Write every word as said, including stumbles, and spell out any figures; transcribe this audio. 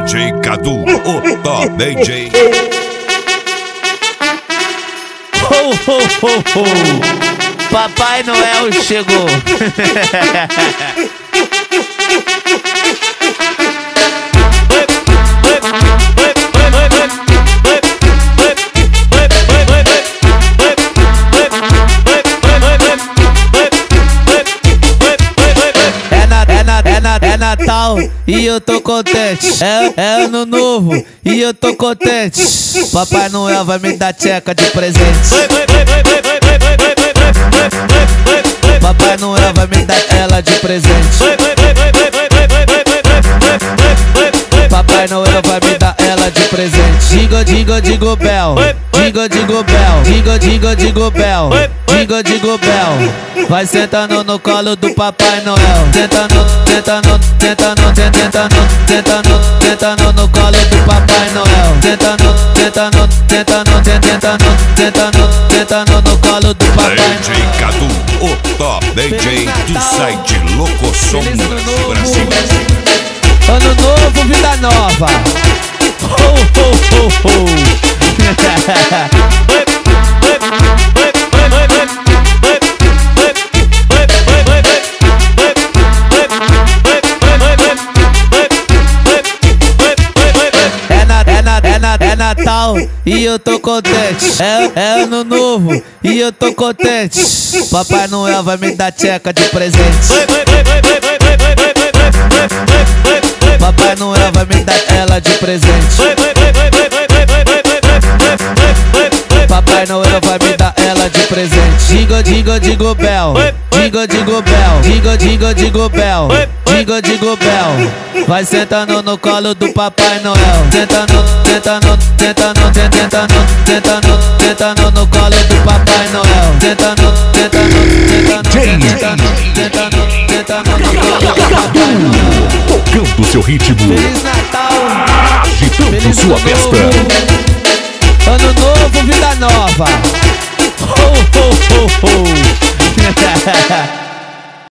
J Cadu, o top D J. Ho, ho, ho, ho. Papai Noel chegou. É Natal e eu tô contente. É, é ano novo e eu tô contente. Papai Noel vai me dar tcheca de presente. Papai Noel vai me dar ela de presente. Papai Noel vai me dar ela de presente. Digo, digo, digo bel. Digo, digo bel. Digo, digo, digo bel. Digo, digo bel. Vai sentando no colo do Papai Noel. Tentando, tentando, tentando, tentando, tentando, tentando no colo do Papai Noel. Tentando, tentando, tentando, tentando, tentando, tentando no colo do Papai Noel. D J Cadu, o top D J do site Locosom Brasil. Ano novo, vida nova. Ho, ho, ho, ho. É Natal e eu tô contente. É, é ano novo e eu tô contente. Papai Noel vai me dar tcheca de presente. Papai Noel vai me dar ela de presente. Papai Noel vai me dar ela de presente. Digo, digo, digo bel. Digo, digo bel. Digo, digo, digo bel. Digo, digo bel. Vai sentando no colo do Papai Noel. Tentando, tentando, tentando, tentando, tentando, tentando no colo do Papai Noel. Tentando, tentando, tentando, tentando, tentando, tentando no colo do Papai Noel. Tocando seu ritmo. Feliz Natal. Agitando Feliz sua Ano festa. Novo.